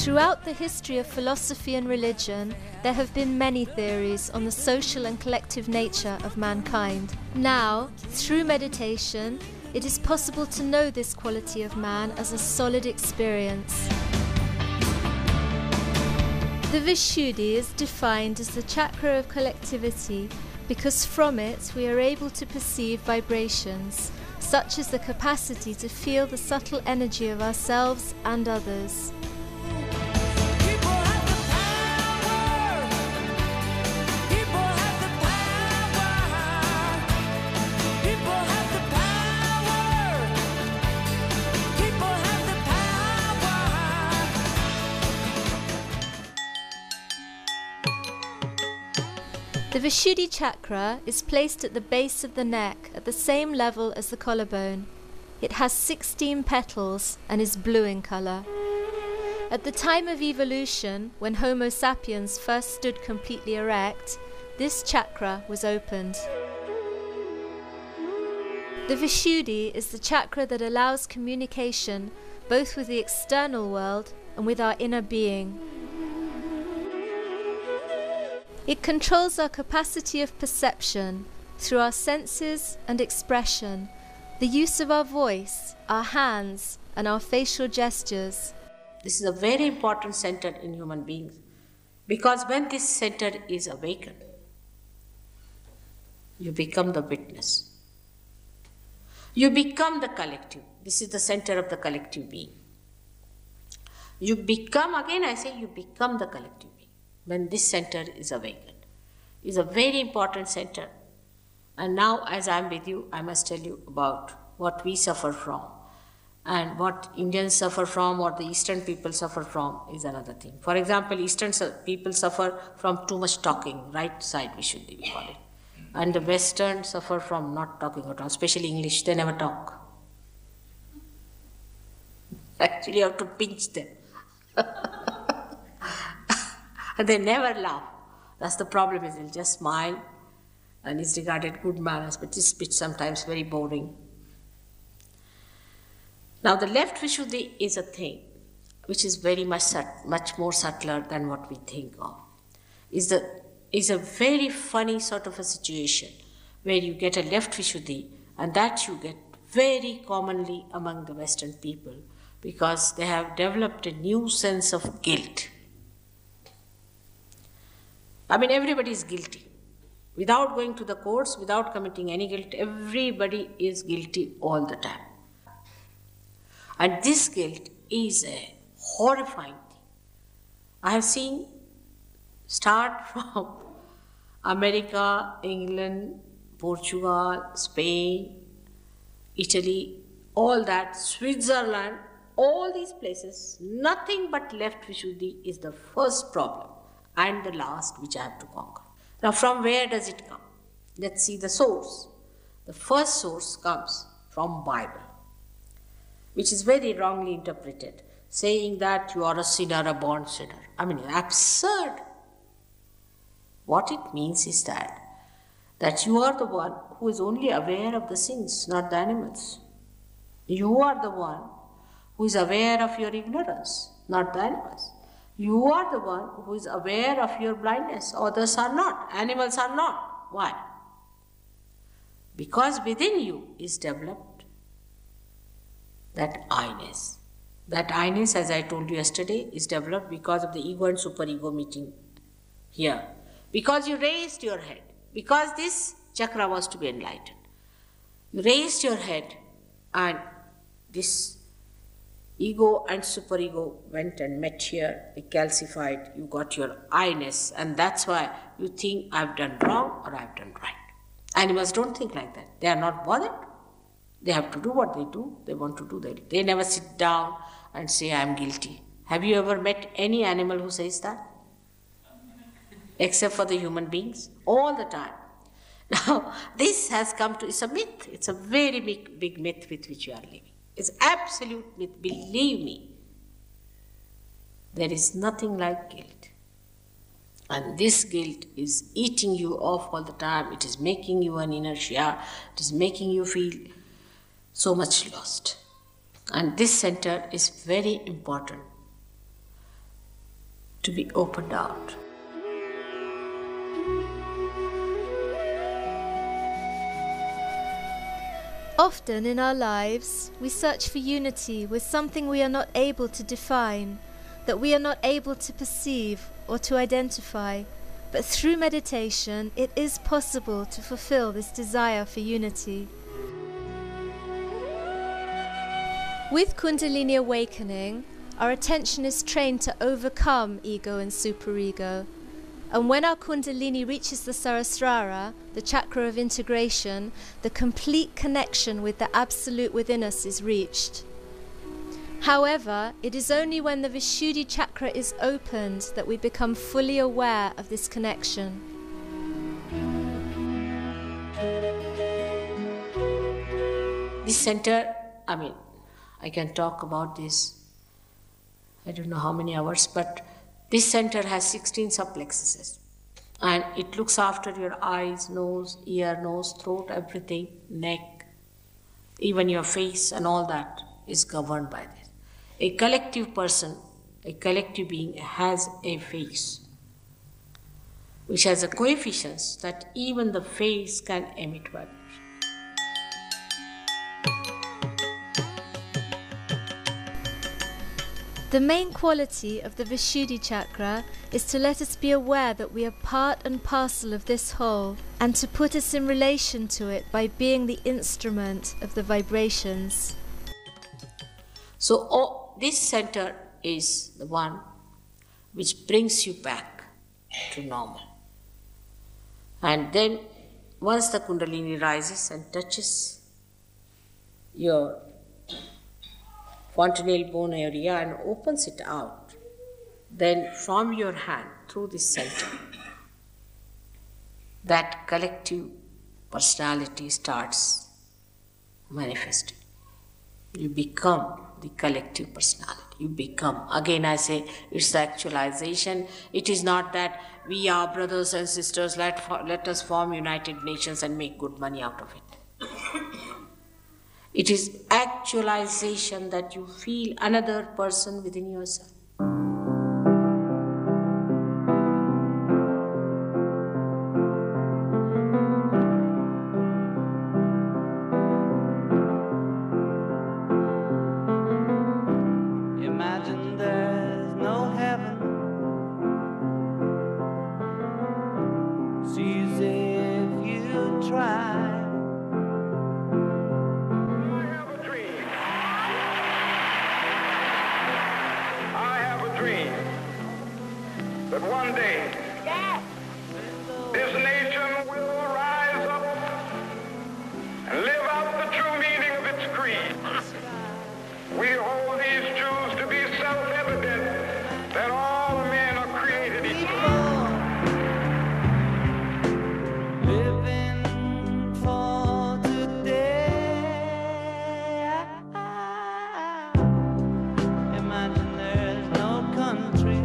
Throughout the history of philosophy and religion, there have been many theories on the social and collective nature of mankind. Now, through meditation, it is possible to know this quality of man as a solid experience. The Vishuddi is defined as the chakra of collectivity because from it we are able to perceive vibrations, such as the capacity to feel the subtle energy of ourselves and others. The Vishuddi chakra is placed at the base of the neck at the same level as the collarbone. It has 16 petals and is blue in colour. At the time of evolution, when Homo sapiens first stood completely erect, this chakra was opened. The Vishuddi is the chakra that allows communication both with the external world and with our inner being. It controls our capacity of perception through our senses and expression, the use of our voice, our hands, and our facial gestures. This is a very important center in human beings, because when this center is awakened, you become the witness. You become the collective. This is the center of the collective being. You become, again I say, you become the collective being when this center is awakened. It is a very important center. And now, as I am with you, I must tell you about what we suffer from. And what Indians suffer from, what the Eastern people suffer from, is another thing. For example, Eastern people suffer from too much talking, right side Vishuddi we call it. And the Western suffer from not talking at all, especially English, they never talk. Actually, you have to pinch them. They never laugh. That's the problem, is they'll just smile, and it's regarded good manners, but this speech sometimes very boring. Now, the left Vishuddi is a thing which is very much more subtler than what we think of. Is a very funny sort of a situation where you get a left Vishuddi, and that you get very commonly among the Western people, because they have developed a new sense of guilt. I mean, everybody is guilty. Without going to the courts, without committing any guilt, everybody is guilty all the time. And this guilt is a horrifying thing. I have seen start from America, England, Portugal, Spain, Italy, all that, Switzerland, all these places, nothing but left Vishuddi is the first problem and the last which I have to conquer. Now, from where does it come? Let's see the source. The first source comes from Bible, which is very wrongly interpreted, saying that you are a sinner, a born sinner. I mean, absurd. What it means is that you are the one who is only aware of the sins, not the animals. You are the one who is aware of your ignorance, not the animals. You are the one who is aware of your blindness. Others are not. Animals are not. Why? Because within you is developed that I-ness. That I-ness, as I told you yesterday, is developed because of the ego and superego meeting here. Because you raised your head. Because this chakra was to be enlightened. You raised your head, and this ego and superego went and met here, they calcified, you got your I-ness, and that's why you think I've done wrong or I've done right. Animals don't think like that. They are not bothered. They have to do what they do. They want to do that. They never sit down and say, I'm guilty. Have you ever met any animal who says that? Except for the human beings, all the time. Now, this has come to, it's a myth. It's a very big myth with which you are living. It's absolute myth, believe me. There is nothing like guilt. And this guilt is eating you off all the time. It is making you an inertia. It is making you feel so much lost. And this center is very important. to be opened out. Often in our lives, we search for unity with something we are not able to define, that we are not able to perceive or to identify. But through meditation, it is possible to fulfill this desire for unity. With Kundalini awakening, our attention is trained to overcome ego and superego. And when our Kundalini reaches the Sahasrara, the chakra of integration, the complete connection with the Absolute within us is reached. However, it is only when the Vishuddi chakra is opened that we become fully aware of this connection. This center, I can talk about this, I don't know how many hours, but this center has 16 subplexuses. And it looks after your eyes, nose, ear, nose, throat, everything, neck, even your face and all that is governed by this. A collective person, a collective being has a face which has a coefficients that even the face can emit vibration. The main quality of the Vishuddi chakra is to let us be aware that we are part and parcel of this whole, and to put us in relation to it by being the instrument of the vibrations. So this center is the one which brings you back to normal. And then once the Kundalini rises and touches your fontanelle bone area and opens it out, then from your hand through this center, that collective personality starts manifesting. You become the collective personality. You become, again I say, it's the actualization. It is not that we are brothers and sisters, let us form United Nations and make good money out of it. It is actualization that you feel another person within yourself. Imagine there's no heaven. See as if you try. That one day, this nation will rise up and live out the true meaning of its creed. We hold these truths to be self-evident, that all men are created equal. Living for today. Imagine there's no countries.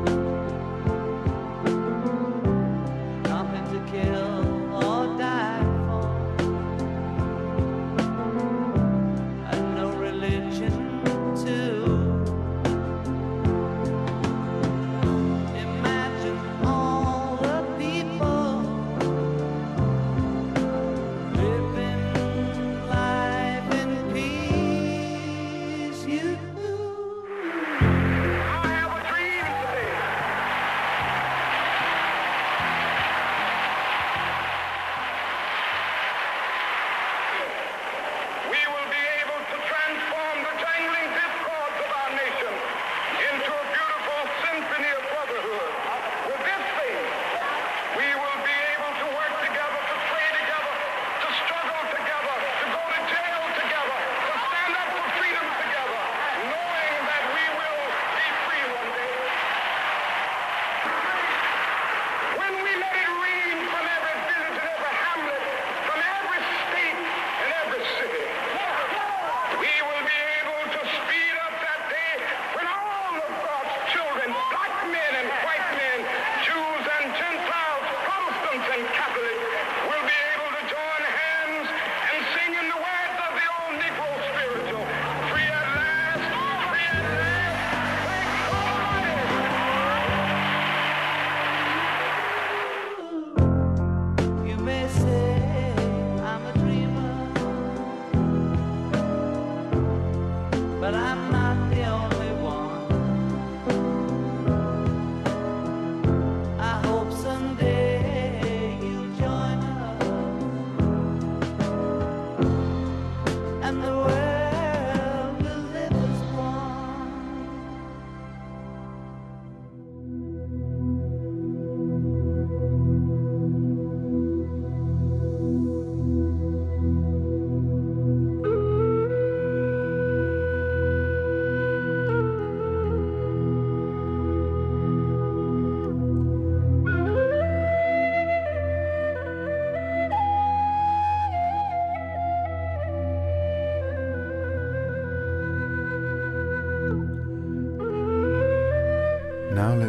Kill or die.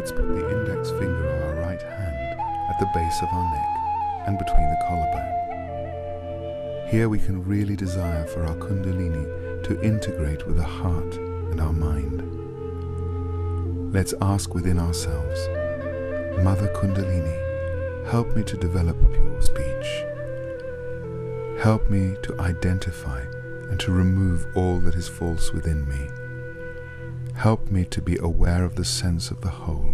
let's put the index finger of our right hand at the base of our neck and between the collarbone. Here we can really desire for our Kundalini to integrate with the heart and our mind. Let's ask within ourselves, Mother Kundalini, help me to develop pure speech. Help me to identify and to remove all that is false within me. Help me to be aware of the sense of the whole.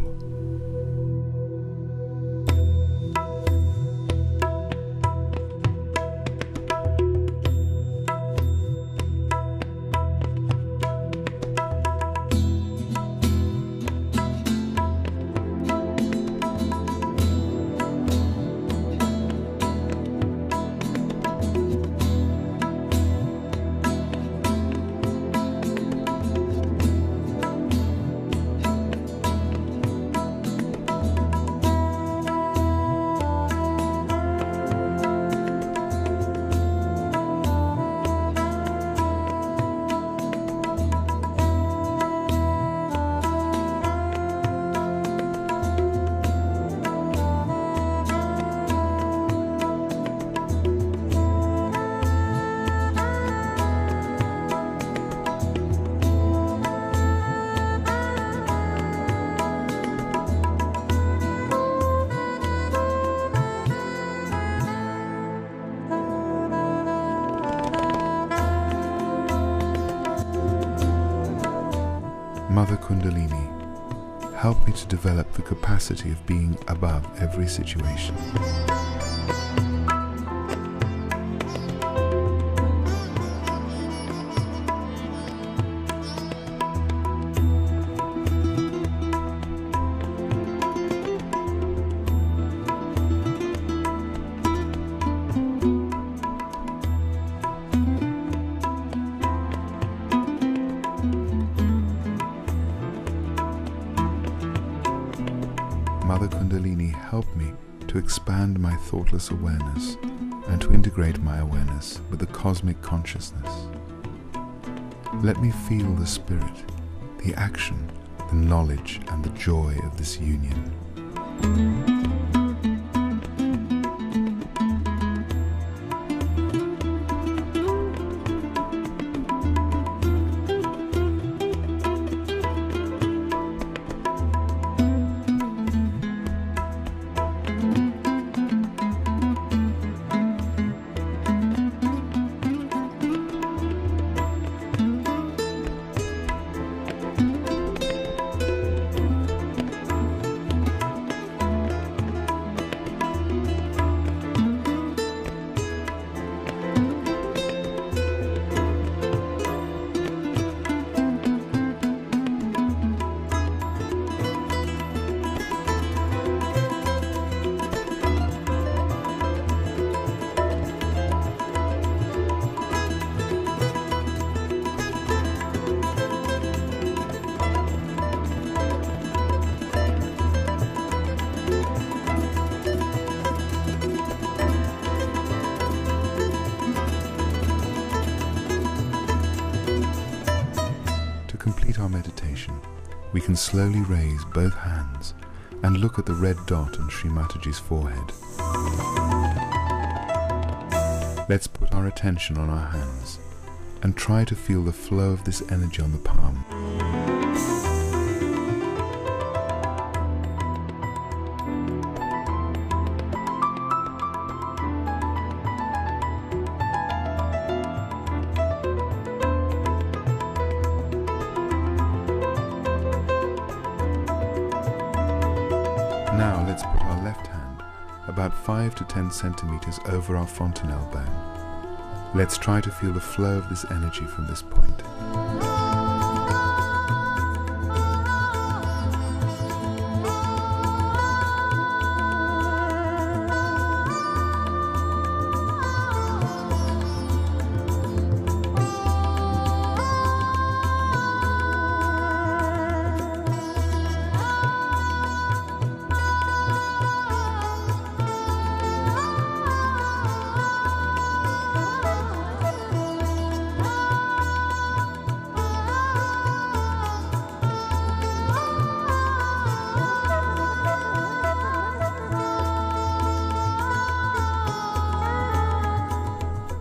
Mother Kundalini, help me to develop the capacity of being above every situation. Mother Kundalini, help me to expand my thoughtless awareness and to integrate my awareness with the cosmic consciousness. Let me feel the spirit, the action, the knowledge and the joy of this union. Our meditation, we can slowly raise both hands and look at the red dot on Sri Mataji's forehead. Let's put our attention on our hands and try to feel the flow of this energy on the palm. Now let's put our left hand about 5 to 10 centimeters over our fontanelle bone. Let's try to feel the flow of this energy from this point.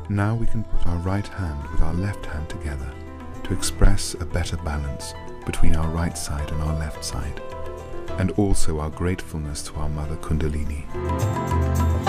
Now we can put our right hand with our left hand together to express a better balance between our right side and our left side, and also our gratefulness to our Mother Kundalini.